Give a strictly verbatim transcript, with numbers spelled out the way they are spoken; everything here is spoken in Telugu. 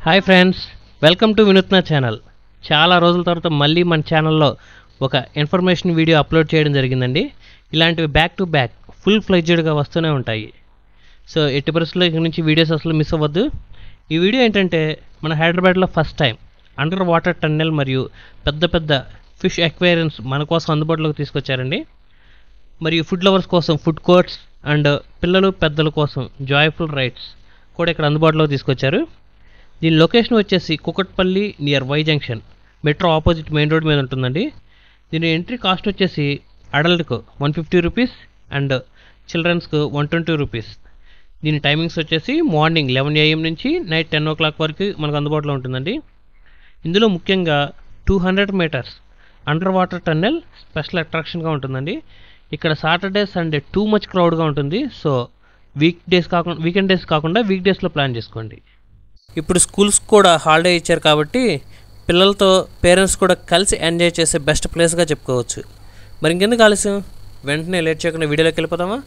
Hi friends, welcome to Vinoothna channel. చాలా రోజుల తర్వాత మళ్ళీ మన ఛానల్లో ఒక ఇన్ఫర్మేషన్ వీడియో అప్లోడ్ చేయడం జరిగిందండి. ఇలాంటివి బ్యాక్ టు బ్యాక్ ఫుల్ ఫ్లెడ్జ్డ్గా వస్తూనే ఉంటాయి. సో ఎట్టి పరిస్థితుల్లో ఇక్కడ నుంచి వీడియోస్ అసలు మిస్ అవ్వద్దు. ఈ వీడియో ఏంటంటే మన హైదరాబాద్లో first time underwater tunnel మరియు పెద్ద పెద్ద ఫిష్ అక్వేరియమ్స్ మన కోసం అందుబాటులోకి తీసుకొచ్చారండి. మరియు ఫుడ్ లవర్స్ కోసం ఫుడ్ కోర్ట్స్ అండ్ పిల్లలు పెద్దల కోసం జాయ్ఫుల్ రైడ్స్ కూడా ఇక్కడ అందుబాటులోకి తీసుకొచ్చారు. దీని లొకేషన్ వచ్చేసి Kukatpally near Y junction, metro opposite main road మీద ఉంటుందండి. దీని ఎంట్రీ కాస్ట్ వచ్చేసి అడల్ట్కు వన్ ఫిఫ్టీ రూపీస్ అండ్ చిల్డ్రన్స్కు వన్ ట్వంటీ రూపీస్. దీని టైమింగ్స్ వచ్చేసి మార్నింగ్ లెవెన్ ఏఎం నుంచి నైట్ టెన్ ఓ క్లాక్ వరకు మనకు అందుబాటులో ఉంటుందండి. ఇందులో ముఖ్యంగా two hundred metres underwater tunnel special అట్రాక్షన్గా ఉంటుందండి. ఇక్కడ సాటర్డే సండే టూ మచ్ క్రౌడ్గా ఉంటుంది. సో వీక్ డేస్ కాకుండా వీకెండ్ డేస్ కాకుండా వీక్ డేస్లో ప్లాన్ చేసుకోండి. ఇప్పుడు స్కూల్స్ కూడా హాలిడే ఇచ్చారు కాబట్టి పిల్లలతో పేరెంట్స్ కూడా కలిసి ఎంజాయ్ చేసే బెస్ట్ ప్లేస్గా చెప్పుకోవచ్చు. మరి ఇంకెందుకు ఆలస్యం, వెంటనే లేట్ చేయకుండా వీడియోలోకి వెళ్ళిపోదామా?